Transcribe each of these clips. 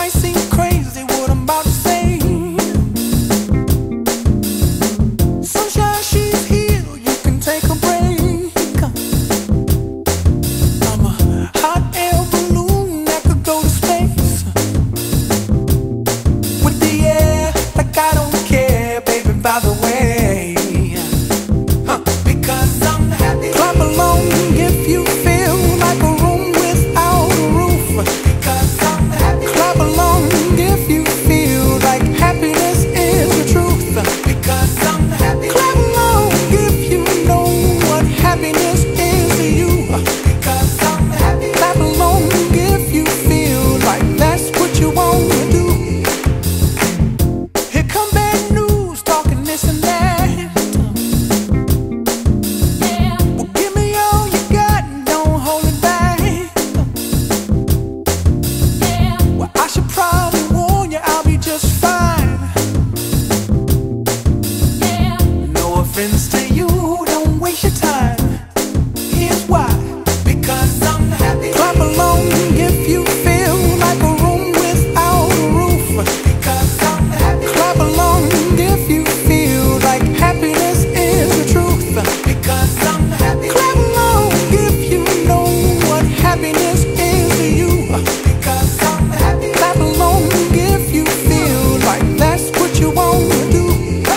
might seem crazy what I'm about to say. Sunshine, she's here, you can take a break. I'm a hot air balloon that could go to space. With the air, like I don't care, baby, by the way. Because I'm happy. Clap along if you feel like a room without a roof. Because I'm happy. Clap along if you feel like happiness is the truth. Because I'm happy. Clap along if you know what happiness is to you. Because I'm happy. Clap along if you feel like that's what you want to do. Here come bad news, talking this and that. To you, don't waste your time. Here's why. Because I'm happy. Clap along if you feel like a room without a roof. Because I'm happy. Clap along if you feel like happiness is the truth. Because I'm happy. Clap along if you know what happiness is to you. Because I'm happy. Clap along if you feel like that's what you want to do.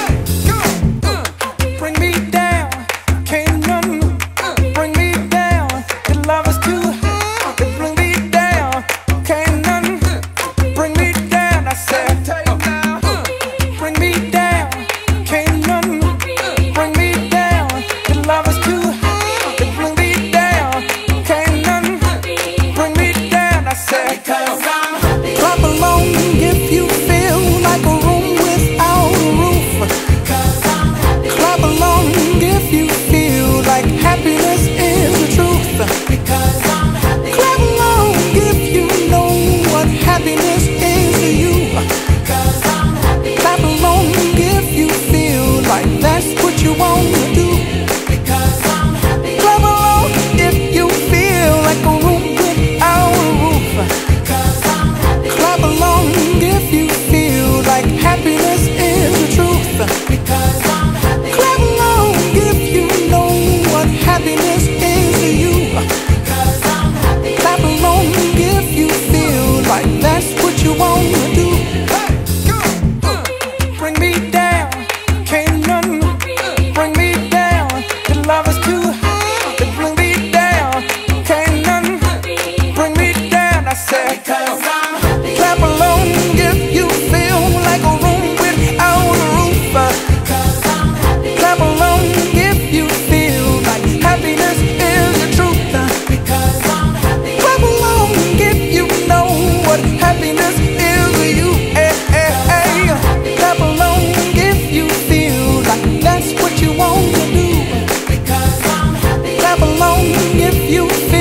Bring me down, can't none bring me down. The love is too high. Bring me down, can't none bring me down. I said, bring me down, can't none bring me down. The love is too high. Bring me down, can't none bring me down. I said, because I'm happy. Clap along if you feel like a room without a roof. Clap along if you feel like happiness is the truth. Because I'm happy. Clap along if you know what happiness is to you. Because I'm happy. Clap along if you feel like that's what you want to do. Because I'm happy. Clap along if you feel like a room without a roof. Because I'm happy. Clap along if you feel like happiness is the truth. Because I'm happy. Clap along if you know what happiness is to you. Because I'm happy. Clap along if you feel like that's what you want to do. Bring me down, can't none bring me down. The love is too high. Bring me down, can't none bring me down. I said, because I'm happy. Clap along if you feel like a room without a roof. Clap along if you feel like happiness is the truth. Because I'm happy. Clap along if you know what happiness is to you. Clap along if you feel like that's what you want to do. Because I'm happy. Clap along if you